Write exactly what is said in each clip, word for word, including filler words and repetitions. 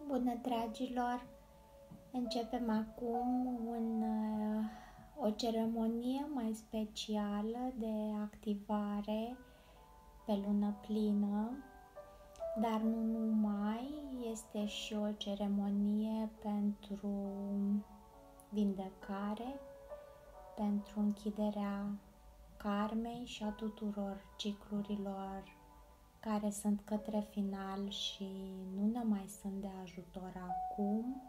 Bună, dragilor! Începem acum un, o ceremonie mai specială de activare pe lună plină, dar nu numai, este și o ceremonie pentru vindecare, pentru închiderea karmei și a tuturor ciclurilor care sunt către final și nu ne mai sunt de ajutor acum.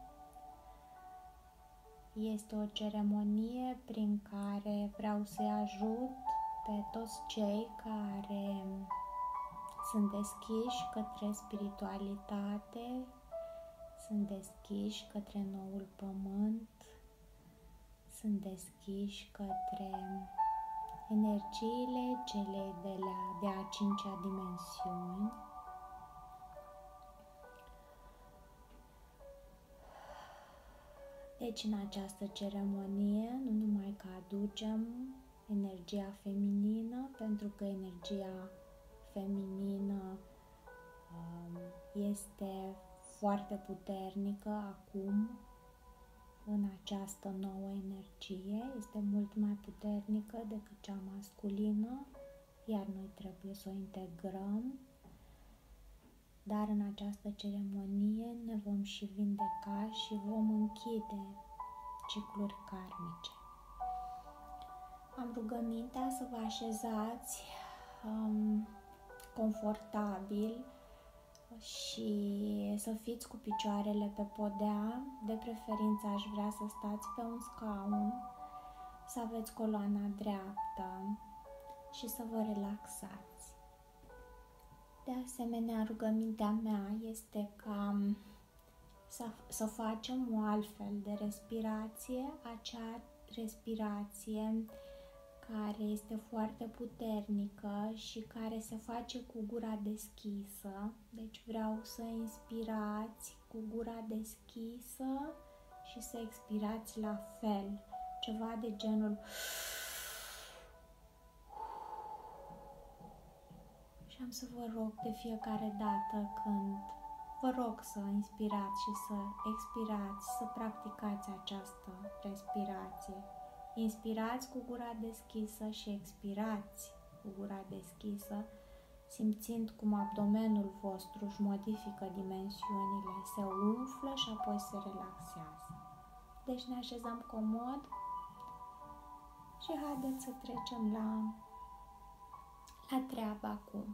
Este o ceremonie prin care vreau să-i ajut pe toți cei care sunt deschiși către spiritualitate, sunt deschiși către noul pământ, sunt deschiși către energiile celei de, la, de a cincea dimensiuni. Deci în această ceremonie nu numai că aducem energia feminină, pentru că energia feminină este foarte puternică acum în această nouă energie, este mult mai puternică decât cea masculină, iar noi trebuie să o integrăm. Dar în această ceremonie ne vom și vindeca și vom închide cicluri karmice. Am rugămintea să vă așezați um, confortabil și să fiți cu picioarele pe podea. De preferință aș vrea să stați pe un scaun, să aveți coloana dreaptă și să vă relaxați. De asemenea, rugămintea mea este ca să, să facem o altfel de respirație, acea respirație care este foarte puternică și care se face cu gura deschisă. Deci vreau să inspirați cu gura deschisă și să expirați la fel, ceva de genul și am să vă rog de fiecare dată când vă rog să inspirați și să expirați, să practicați această respirație. Inspirați cu gura deschisă și expirați cu gura deschisă, simțind cum abdomenul vostru își modifică dimensiunile, se umflă și apoi se relaxează. Deci ne așezăm comod și haideți să trecem la, la treabă acum.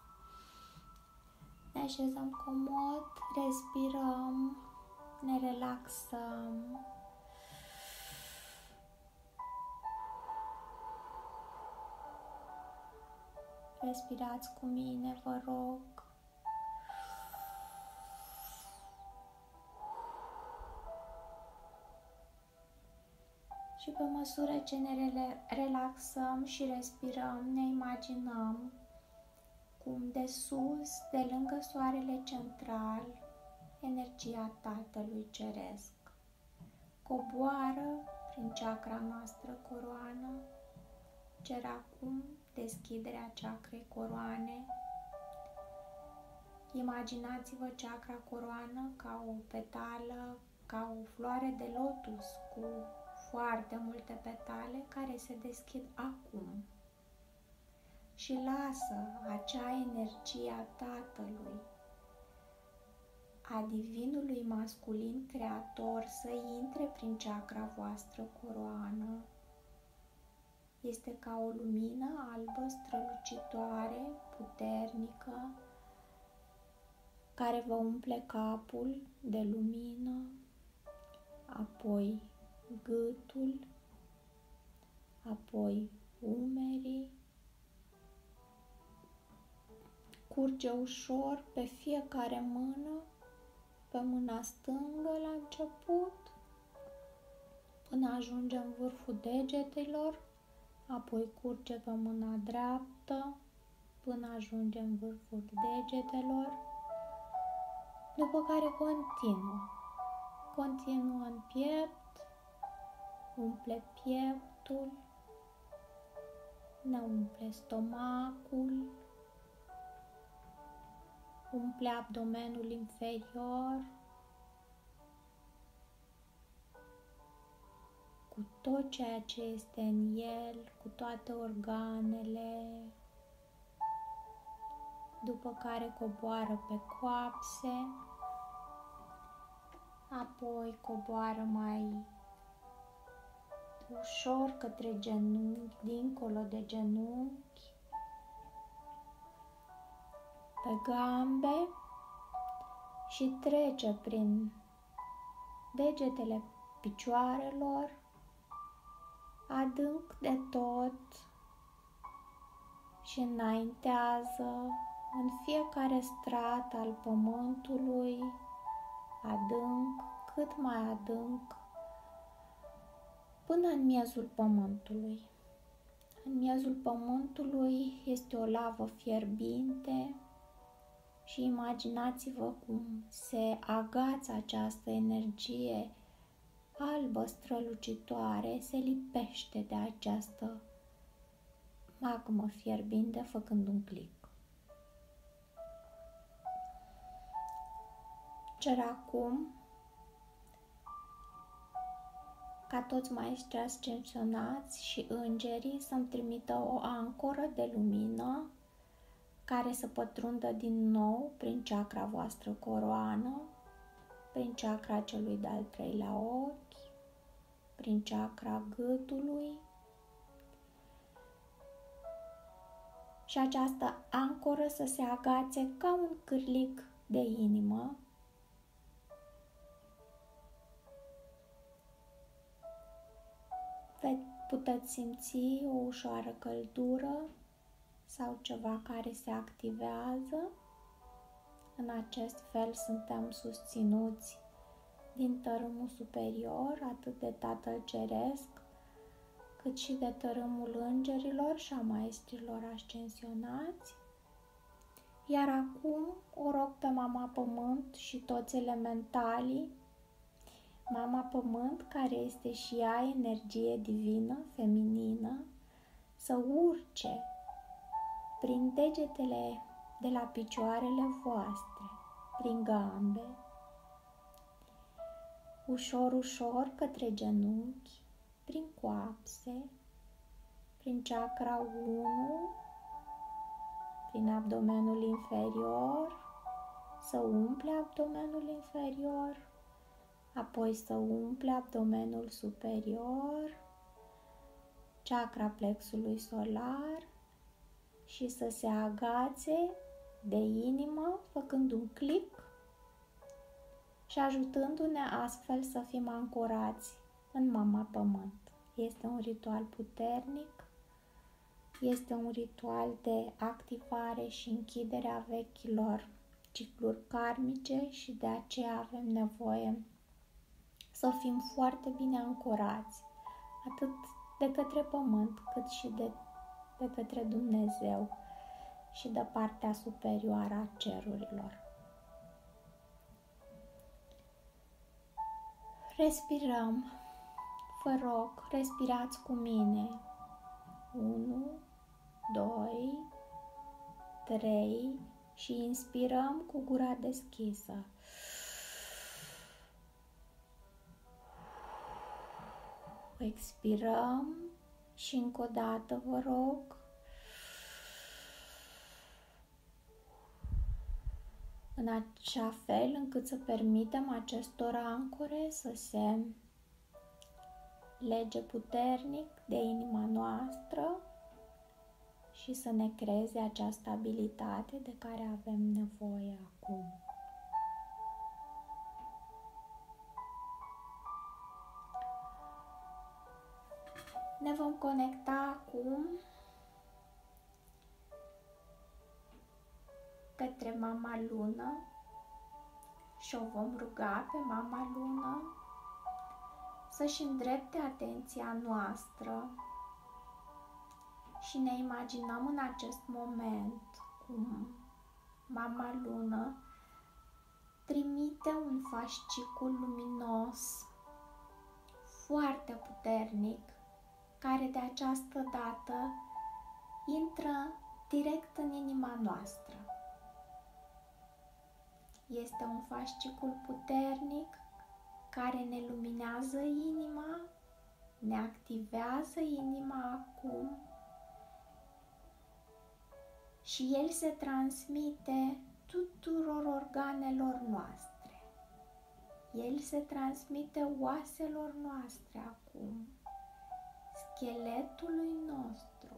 Ne așezăm comod, respirăm, ne relaxăm. Respirați cu mine, vă rog. Și pe măsură ce ne relaxăm și respirăm, ne imaginăm cum de sus, de lângă soarele central, energia Tatălui Ceresc coboară prin chakra noastră coroană. Cer acum deschiderea chakrei coroane. Imaginați-vă chakra coroană ca o petală, ca o floare de lotus cu foarte multe petale care se deschid acum. Și lasă acea energie a Tatălui, a Divinului masculin creator să intre prin chakra voastră coroană. Este ca o lumină albă strălucitoare, puternică, care vă umple capul de lumină, apoi gâtul, apoi umerii, curge ușor pe fiecare mână, pe mâna stângă la început, până ajunge în vârful degetelor, apoi curge pe mâna dreaptă, până ajunge în vârful degetelor, după care continuă. Continuă în piept, umple pieptul, ne umple stomacul, umple abdomenul inferior, tot ceea ce este în el, cu toate organele, după care coboară pe coapse, apoi coboară mai ușor către genunchi, dincolo de genunchi, pe gambe și trece prin degetele picioarelor, adânc de tot și înaintează în fiecare strat al pământului, adânc, cât mai adânc, până în miezul pământului. În miezul pământului este o lavă fierbinte și imaginați-vă cum se agață această energie albă strălucitoare, se lipește de această magmă fierbinte făcând un clic. Cer acum ca toți maestrii ascensionați și îngerii să-mi trimită o ancoră de lumină care să pătrundă din nou prin chakra voastră coroană, prin chakra celui de-al treilea ochi, prin chakra gâtului, și această ancoră să se agațe ca un cârlic de inimă puteți simți o ușoară căldură sau ceva care se activează. În acest fel suntem susținuți din tărâmul superior, atât de Tatăl Ceresc, cât și de tărâmul îngerilor și a maestrilor ascensionați. Iar acum o rog pe Mama Pământ și toți elementalii, Mama Pământ, care este și ea energie divină, feminină, să urce prin degetele de la picioarele voastre, prin gambe, ușor, ușor către genunchi, prin coapse, prin chakra unu, prin abdomenul inferior, să umple abdomenul inferior, apoi să umple abdomenul superior, chakra plexului solar și să se agațe de inimă, făcând un click și ajutându-ne astfel să fim ancorați în Mama Pământ. Este un ritual puternic, este un ritual de activare și închidere a vechilor cicluri karmice și de aceea avem nevoie să fim foarte bine ancorați, atât de către Pământ, cât și de, de către Dumnezeu și de partea superioară a cerurilor. Respirăm. Vă rog, respirați cu mine. unu, doi, trei și inspirăm cu gura deschisă. Expirăm și încă o dată, vă rog. În așa fel încât să permitem acestor ancore să se lege puternic de inima noastră și să ne creeze acea stabilitate de care avem nevoie acum. Ne vom conecta acum către Mama Lună și o vom ruga pe Mama Lună să-și îndrepte atenția noastră și ne imaginăm în acest moment cum Mama Lună trimite un fascicul luminos foarte puternic, care de această dată intră direct în inima noastră. Este un fascicul puternic care ne luminează inima ne activează inima acum și el se transmite tuturor organelor noastre. El se transmite oaselor noastre acum, scheletului nostru.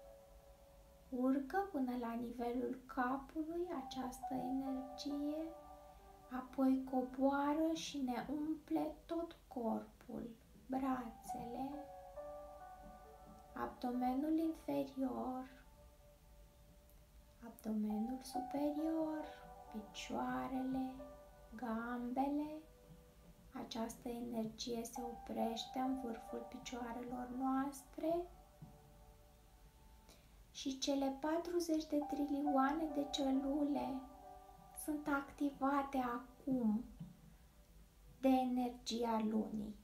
Urcă până la nivelul capului această energie, apoi coboară și ne umple tot corpul, brațele, abdomenul inferior, abdomenul superior, picioarele, gambele. Această energie se oprește în vârful picioarelor noastre și cele patruzeci de trilioane de celule sunt activate acum de energia lunii.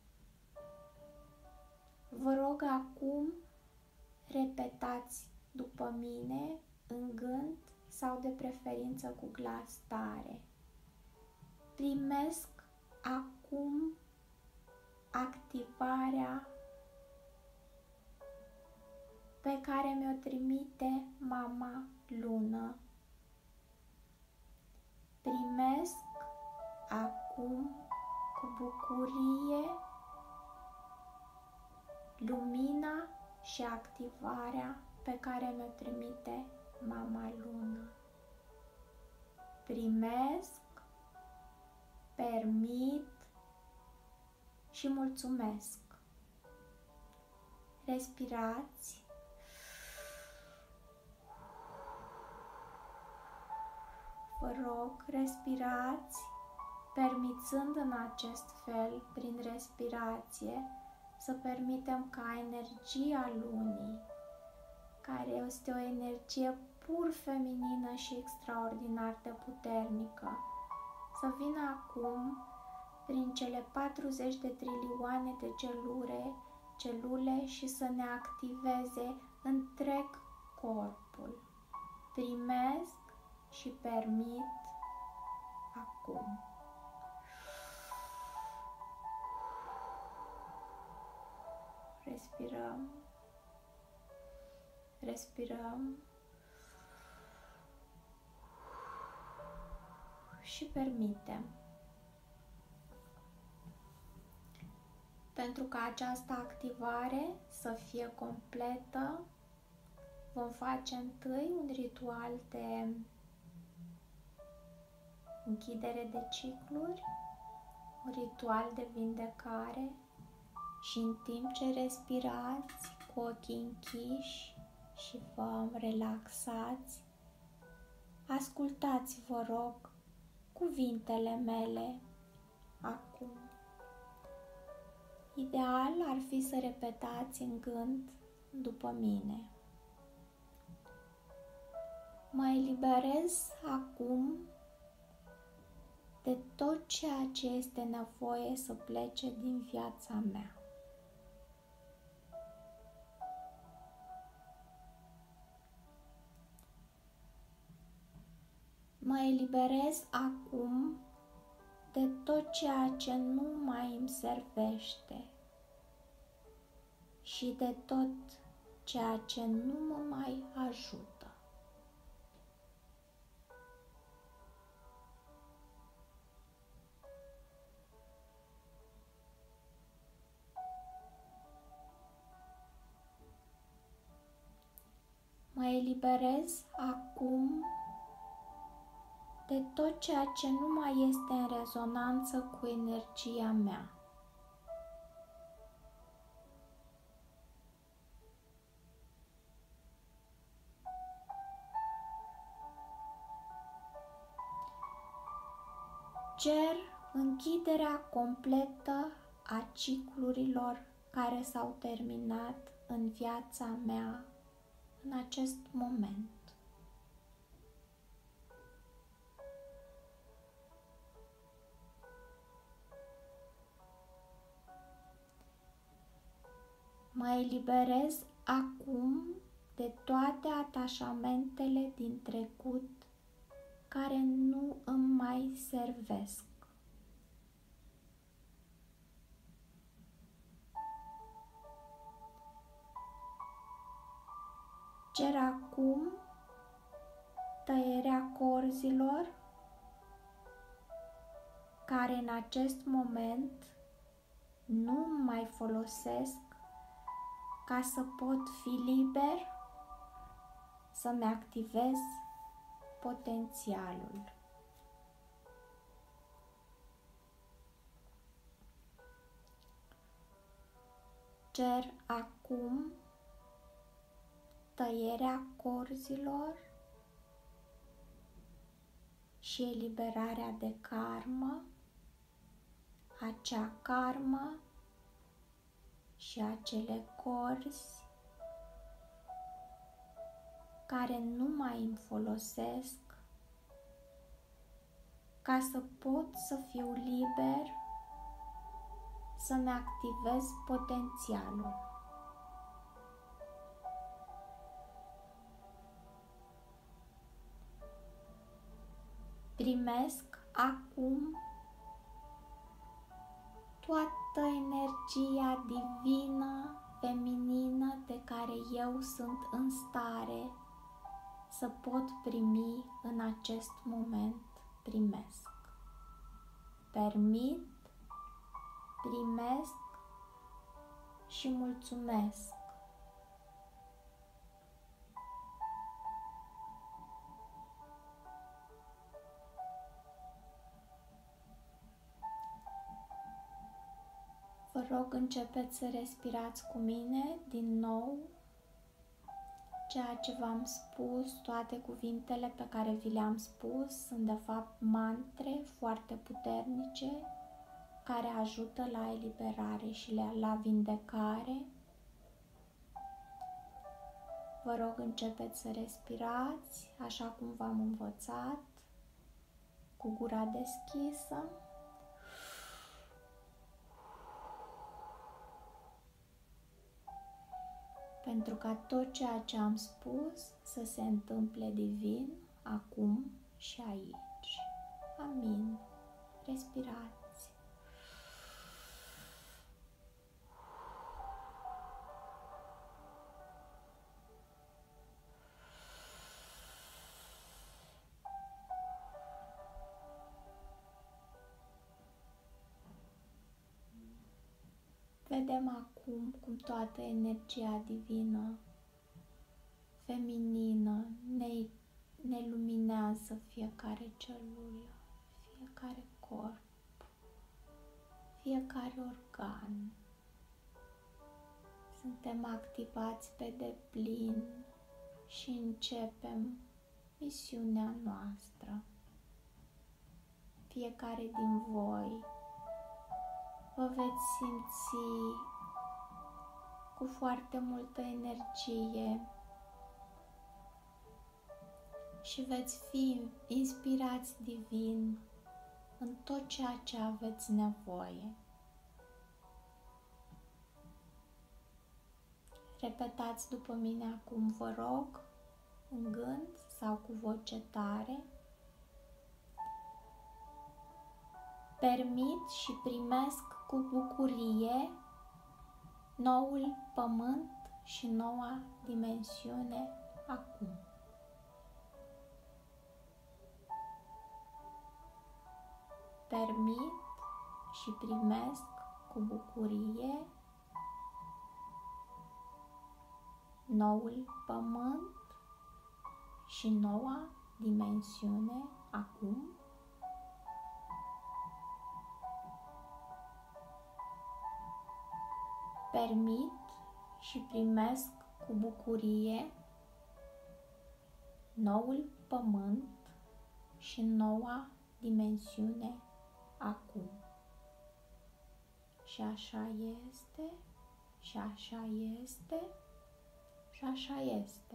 Vă rog acum, repetați după mine în gând sau de preferință cu glas tare. Primesc acum activarea pe care mi-o trimite Mama Lună. Primesc acum cu bucurie lumina și activarea pe care mi-o trimite Mama Lună. Primesc, permit și mulțumesc. Respirați. Vă rog, respirați, permițând în acest fel, prin respirație, să permitem ca energia lunii, care este o energie pur feminină și extraordinar de puternică, să vină acum prin cele patruzeci de trilioane de celule, celule și să ne activeze întreg corpul. Primesc și permit acum. Respirăm. Respirăm. Și permitem. Pentru ca această activare să fie completă, vom face întâi un ritual de închidere de cicluri, un ritual de vindecare și în timp ce respirați cu ochii închiși și vă relaxați, ascultați, vă rog, cuvintele mele acum. Ideal ar fi să repetați în gând după mine. Mă eliberez acum de tot ceea ce este nevoie să plece din viața mea. Mă eliberez acum de tot ceea ce nu mai îmi servește și de tot ceea ce nu mă mai ajută. Mă eliberez acum de tot ceea ce nu mai este în rezonanță cu energia mea. Cer închiderea completă a ciclurilor care s-au terminat în viața mea în acest moment. Mă eliberez acum de toate atașamentele din trecut care nu îmi mai servesc. Cer acum tăierea corzilor care în acest moment nu mai folosesc ca să pot fi liber, să-mi activez potențialul. Cer acum tăierea corzilor și eliberarea de karmă, acea karmă și acele corzi care nu mai îmi folosesc ca să pot să fiu liber, să-mi activez potențialul. Primesc acum toată energia divină, feminină de care eu sunt în stare să pot primi în acest moment. Primesc. Permit, primesc și mulțumesc. Vă rog, începeți să respirați cu mine din nou ceea ce v-am spus, toate cuvintele pe care vi le-am spus sunt de fapt mantre foarte puternice care ajută la eliberare și la vindecare. Vă rog, începeți să respirați așa cum v-am învățat, cu gura deschisă. Pentru ca tot ceea ce am spus să se întâmple divin acum și aici. Amin. Respirați. Vedem acum cum toată energia divină, feminină, ne, ne luminează fiecare celulă, fiecare corp, fiecare organ. Suntem activați pe deplin și începem misiunea noastră. Fiecare din voi vă veți simți cu foarte multă energie și veți fi inspirați divin în tot ceea ce aveți nevoie. Repetați după mine acum, vă rog, în gând sau cu voce tare. Permit și primesc cu bucurie noul pământ și noua dimensiune acum. Permit și primesc cu bucurie noul pământ și noua dimensiune acum. Permit și primesc cu bucurie noul pământ și noua dimensiune acum. Și așa este, și așa este, și așa este.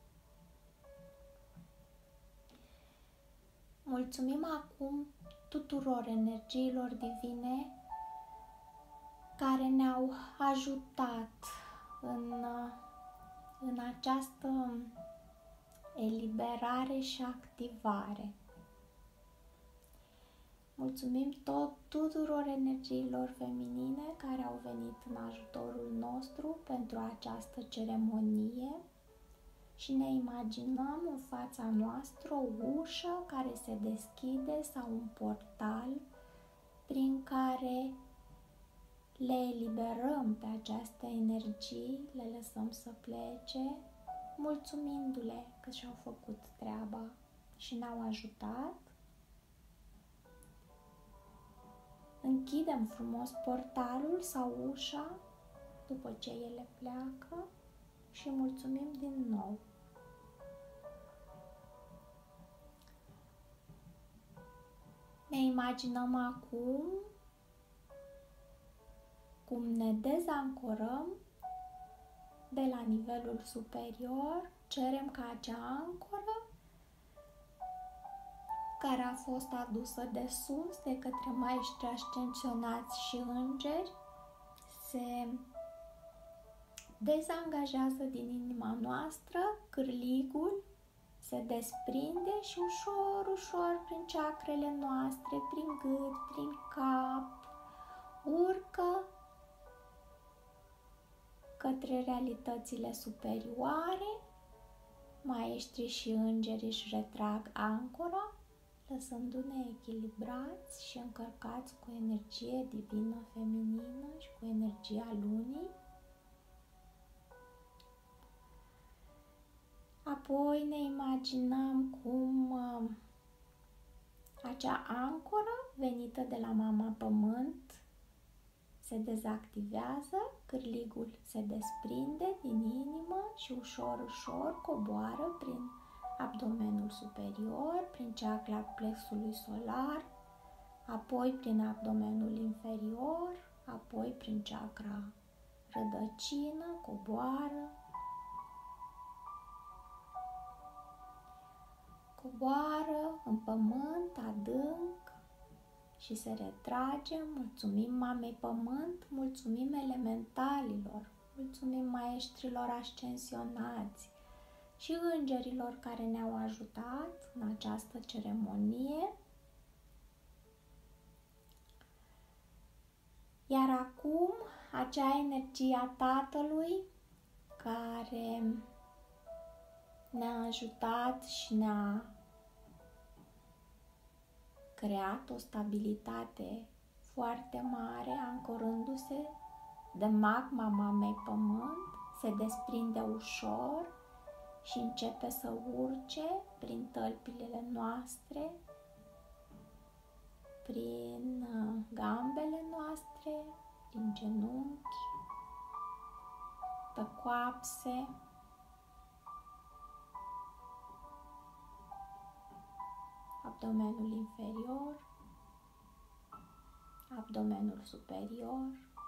Mulțumim acum tuturor energiilor divine care ne-au ajutat în, în această eliberare și activare. Mulțumim tot tuturor energiilor feminine care au venit în ajutorul nostru pentru această ceremonie și ne imaginăm în fața noastră o ușă care se deschide sau un portal prin care le eliberăm pe aceste energii, le lăsăm să plece, mulțumindu-le că și-au făcut treaba și ne-au ajutat. Închidem frumos portalul sau ușa după ce ele pleacă și mulțumim din nou. Ne imaginăm acum cum ne dezancorăm de la nivelul superior, cerem ca acea ancoră care a fost adusă de sus de către maestri ascensionați și îngeri se dezangajează din inima noastră, cârligul se desprinde și ușor, ușor prin chakrele noastre, prin gât, prin cap, urcă către realitățile superioare. Maestrii și îngerii își retrag ancora, lăsându-ne echilibrați și încărcați cu energie divină feminină și cu energia lunii. Apoi ne imaginăm cum uh, acea ancoră venită de la Mama Pământ se dezactivează, cârligul se desprinde din inimă și ușor, ușor coboară prin abdomenul superior, prin chakra plexului solar, apoi prin abdomenul inferior, apoi prin chakra rădăcină, coboară, coboară în pământ adânc și se retrage. Mulțumim Mamei Pământ, mulțumim elementalilor, mulțumim maestrilor ascensionați și îngerilor care ne-au ajutat în această ceremonie. Iar acum, acea energie a Tatălui care ne-a ajutat și ne-a creat o stabilitate foarte mare, ancorându-se de magma Mamei Pământ, se desprinde ușor și începe să urce prin tălpile noastre, prin gambele noastre, prin genunchi, pe coapse, abdomenul inferior, abdomenul superior,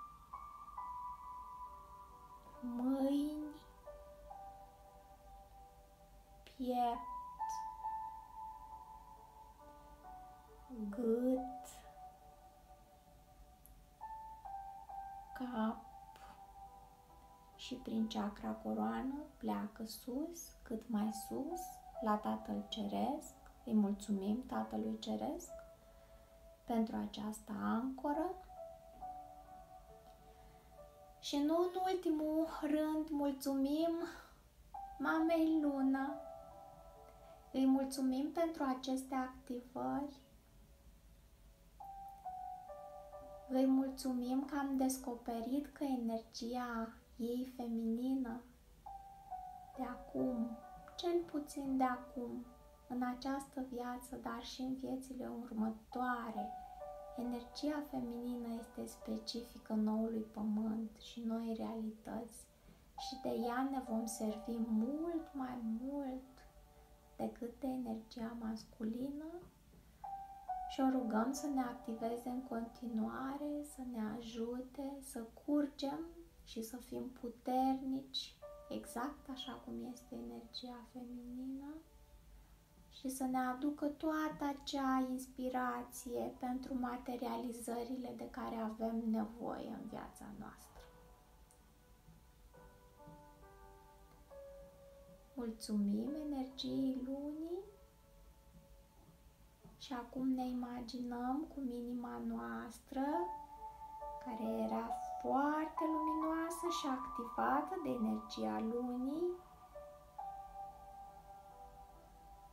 mâini, piept, gât, cap și prin chakra coroană pleacă sus, cât mai sus, la Tatăl Ceresc. Îi mulțumim Tatălui Ceresc pentru această ancoră. Și nu în ultimul rând mulțumim Mamei Lună. Îi mulțumim pentru aceste activări. Îi mulțumim că am descoperit că energia ei feminină de acum, cel puțin de acum, în această viață, dar și în viețile următoare, energia feminină este specifică noului pământ și noi realități și de ea ne vom servi mult mai mult decât de energia masculină și o rugăm să ne activeze în continuare, să ne ajute, să curgem și să fim puternici, exact așa cum este energia feminină, și să ne aducă toată acea inspirație pentru materializările de care avem nevoie în viața noastră. Mulțumim energiei lunii și acum ne imaginăm cum inima noastră, care era foarte luminoasă și activată de energia lunii,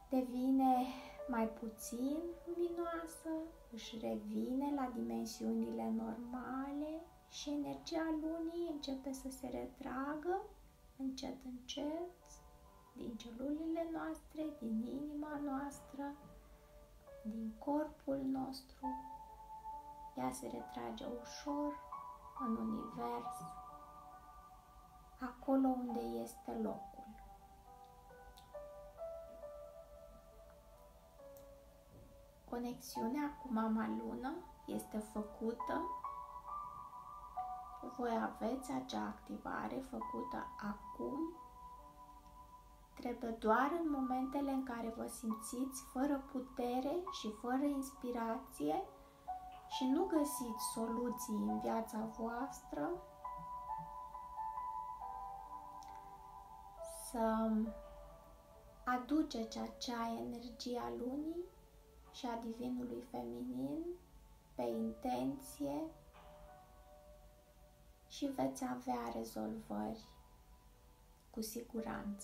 devine mai puțin luminoasă, își revine la dimensiunile normale și energia lunii începe să se retragă încet, încet din celulele noastre, din inima noastră, din corpul nostru. Ea se retrage ușor în univers, acolo unde este locul. Conexiunea cu Mama Lună este făcută. Voi aveți acea activare făcută acum. Trebuie doar în momentele în care vă simțiți fără putere și fără inspirație și nu găsiți soluții în viața voastră, să aduceți acea energie a lunii și a divinului feminin pe intenție și veți avea rezolvări cu siguranță.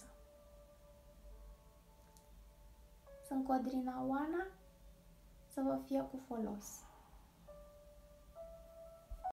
Sunt Codrina Oana, să vă fie cu folos.